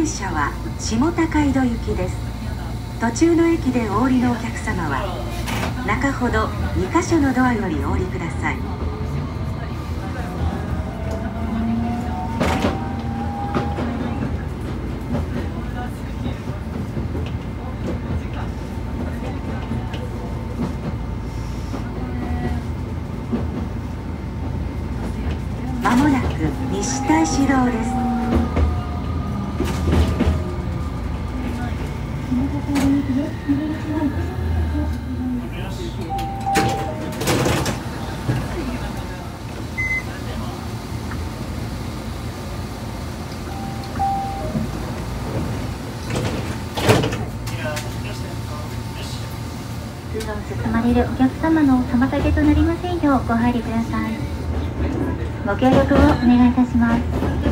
電車は下高井戸行きです。途中の駅でお降りのお客様は中ほど2カ所のドアよりお降りください。まもなく西大志堂です。 通路を進まれるお客様の妨げとなりませんようご配慮ください。ご協力をお願いいたします。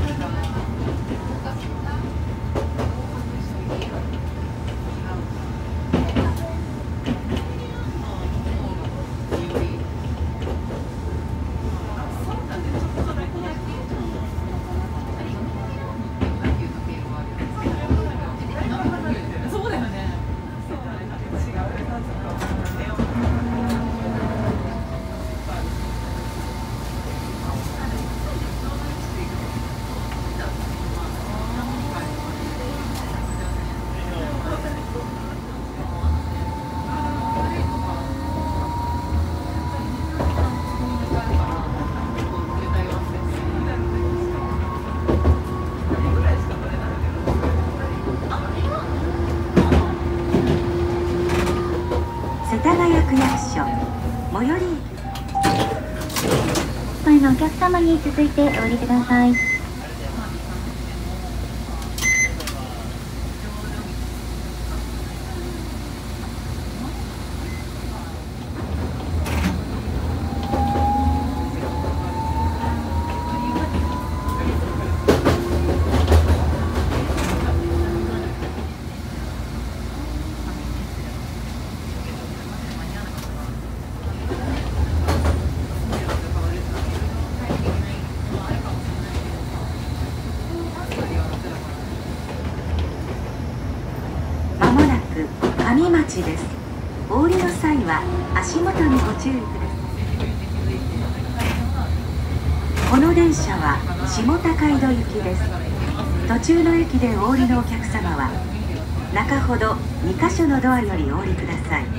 世田谷区役所最寄り前のお客様に続いてお降りください。上町です。お降りの際は足元にご注意ください。この電車は下高井戸行きです。途中の駅でお降りのお客様は中ほど2カ所のドアよりお降りください。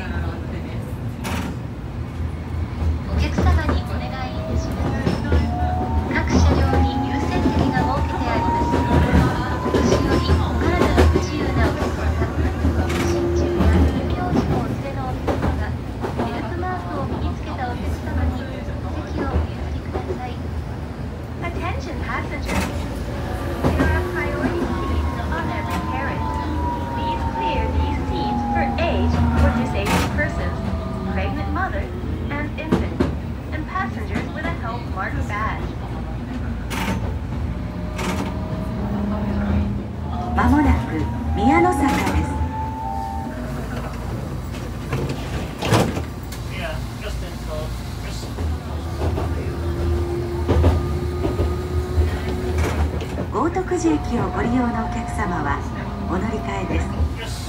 お客様にお願いいたします。各車両に優先席が設けてあります。お年寄り、お体が不自由なお客様、心中や乳幼児のお連れのお客様、ヘルプマークを身につけたお客様に席をお譲りください。Attention passengers. There are priority seats on every carriage. Please clear these seats for aged or disabled persons, pregnant mothers, and infants, and passengers with a health mark badge. まもなく宮の坂です。豪徳寺駅をご利用のお客様はお乗り換えです。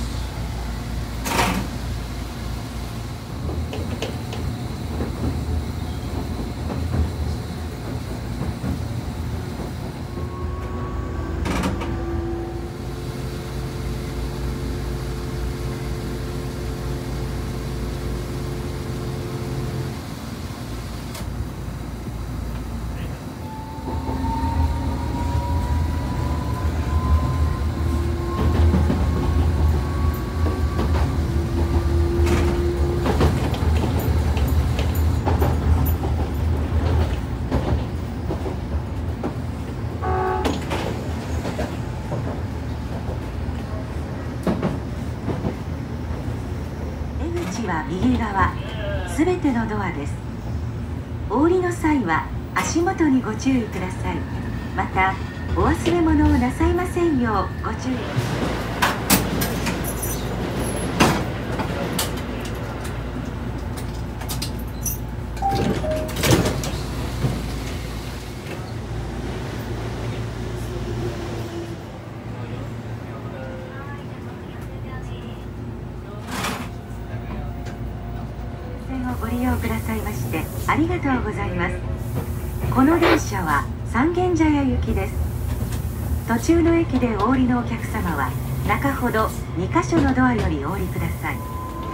は右側すべてのドアです。お降りの際は足元にご注意ください。またお忘れ物をなさいませんようご注意ください。 ご利用くださいましてありがとうございます。この電車は三軒茶屋行きです。途中の駅でお降りのお客様は中ほど2カ所のドアよりお降りください。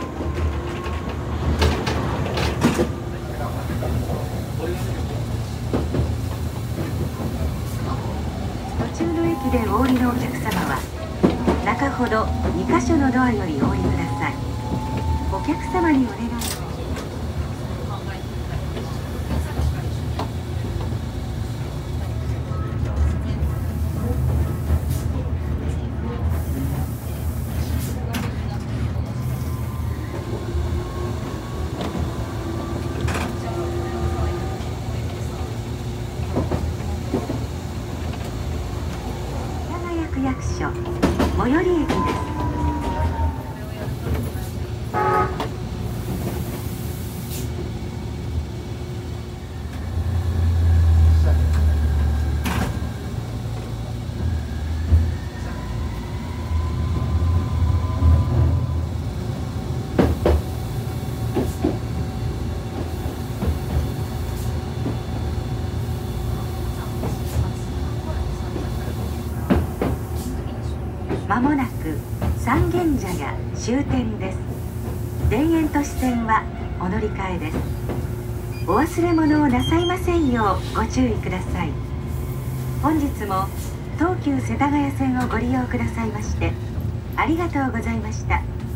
途中の駅でお降りのお客様は中ほど2カ所のドアよりお降りください。お客様にお願いします。区役所最寄り駅です。まもなく三軒茶屋終点です。田園都市線はお乗り換えです。お忘れ物をなさいませんようご注意ください。本日も東急世田谷線をご利用くださいましてありがとうございました。